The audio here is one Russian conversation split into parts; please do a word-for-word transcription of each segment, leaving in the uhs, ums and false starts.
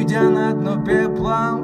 уйдя на дно пеплом.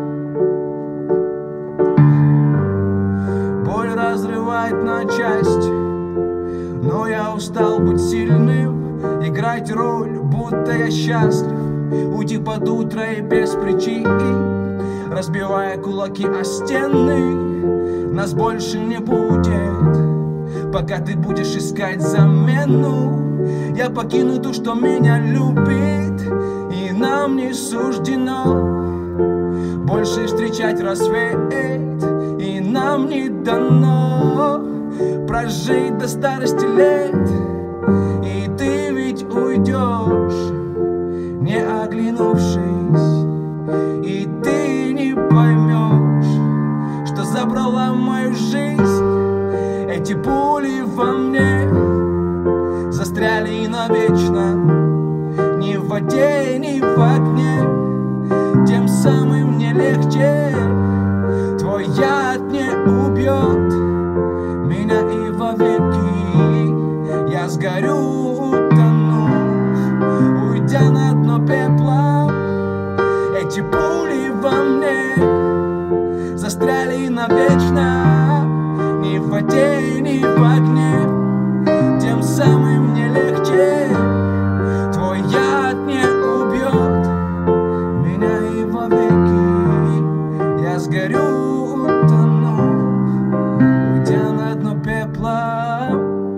Боль разрывает на части, но я устал быть сильным, играть роль, будто я счастлив, уйти под утро и без причин, разбивая кулаки о стены. Нас больше не будет, пока ты будешь искать замену. Я покину ту, что меня любит, и нам не суждено больше встречать рассвет, и нам не дано прожить до старости лет. И ты ведь уйдешь, не оглянувшись, и ты не поймешь, что забрала мою жизнь. Эти пули во мне застряли навечно, ни в воде, ни в огне. Тем самым мне легче, твой яд не убьет меня и вовеки. Я сгорю, утонув, уйдя на дно пепла. Эти пули во мне застряли навечно, ни в воде, ни в огне. Тем самым мне легче, твой яд не убьет меня и вовеки. Я сгорю, утонув, уйдя на дно пепла.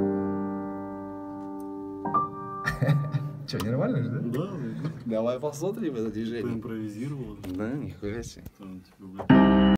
Че, нормально же, да? Да, Давай посмотрим это движение. поимпровизировал. Да, нихуя себе.